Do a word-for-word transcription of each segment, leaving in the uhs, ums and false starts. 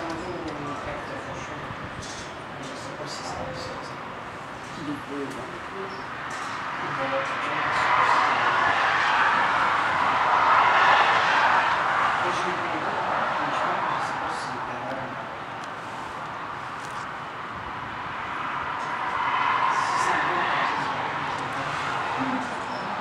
rendu au quatre prochain. Je ne sais pas si ça va ça. Qui est plus bon. Il va y avoir quelque chose. Je l'ai pris là, franchement, je ne sais pas si c'est pas mal. Si ça va, c'est ça.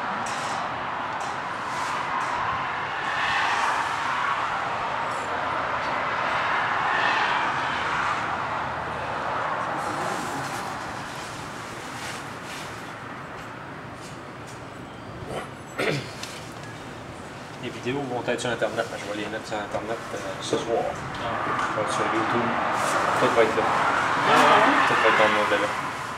Les vidéos vont être sur Internet, mais je vais les mettre sur Internet euh, ce soir. Ah. Sur YouTube. Tout va être là. Ah. Tout va être dans le monde là.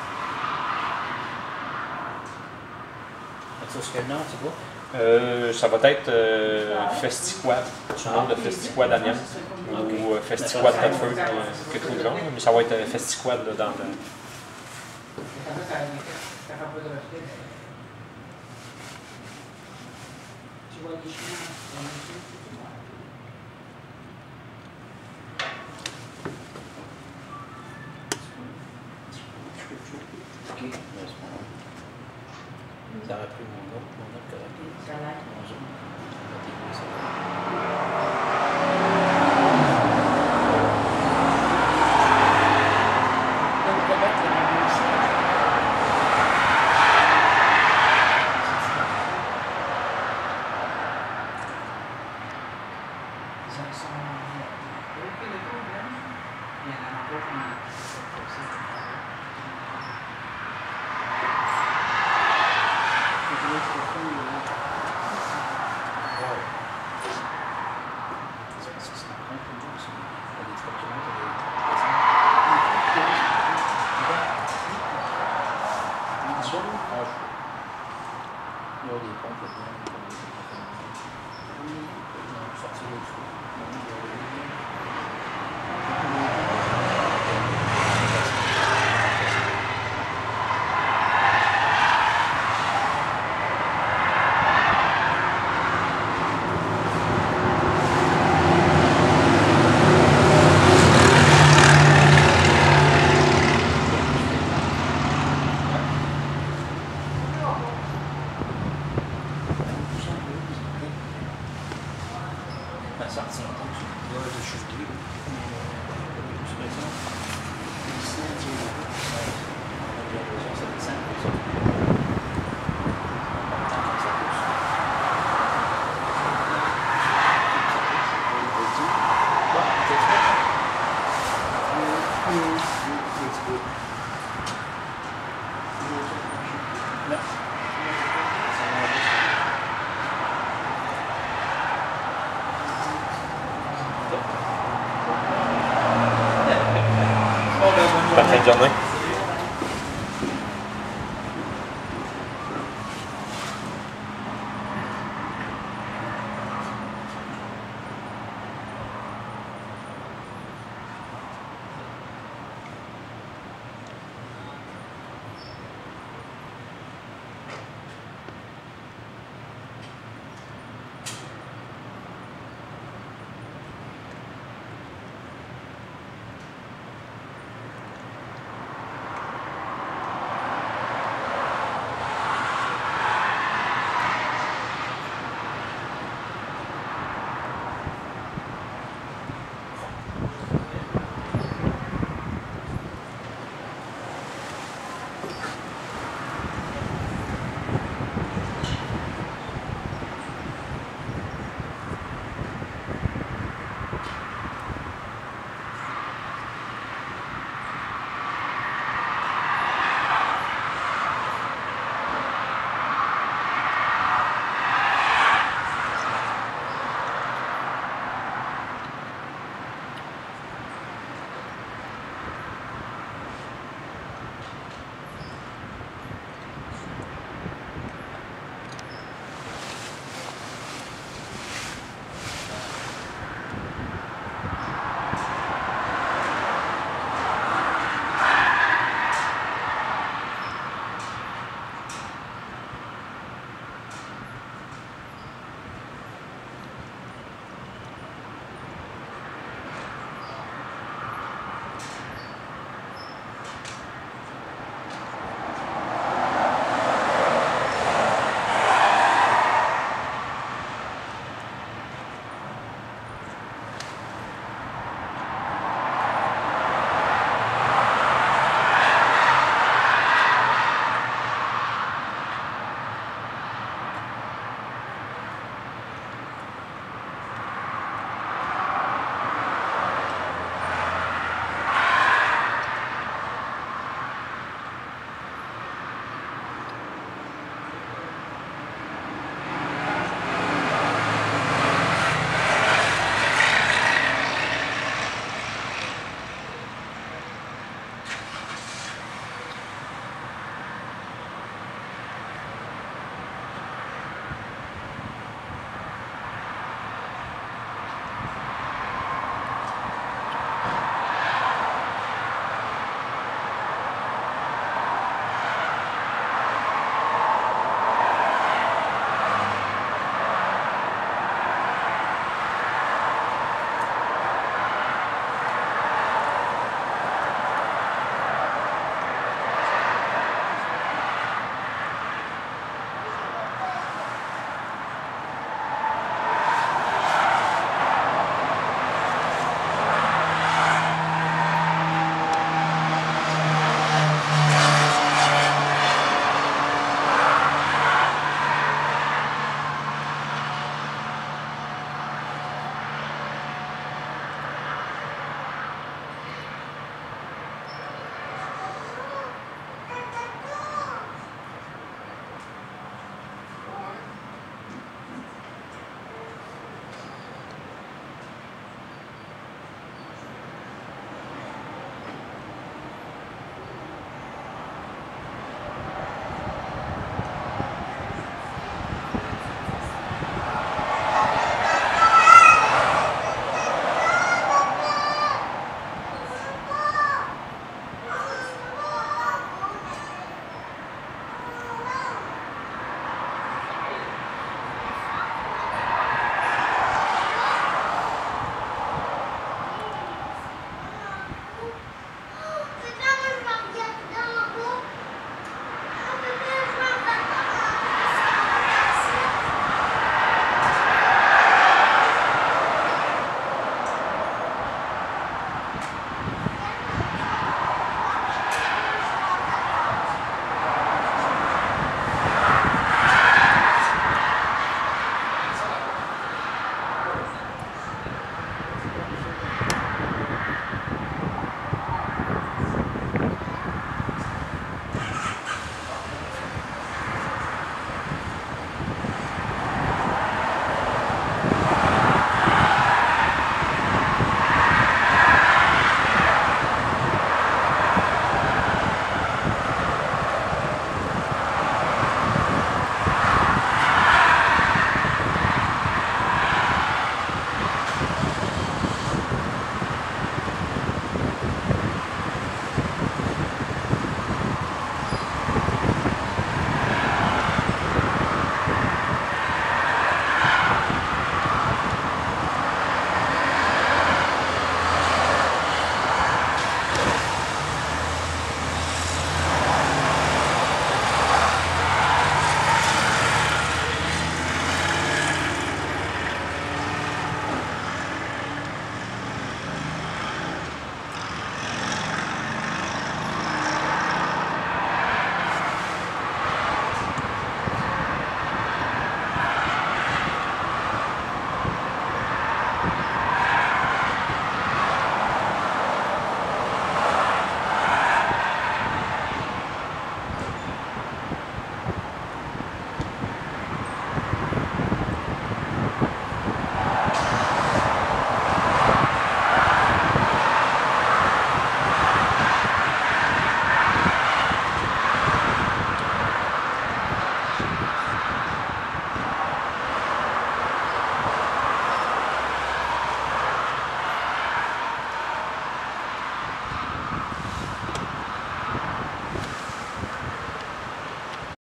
Ça, c'est quel nom, tu vois? Euh, ça va être euh, Festiquad, sur le nom de Festiquad Amiens, ou euh, Festiquad Thetford, euh, quelque chose de genre, mais ça va être euh, Festiquad là, dans le... Tu vois les chemins. Ça aurait pris mon autre, mon autre correct. Ça l'a. Bonne fin de journée.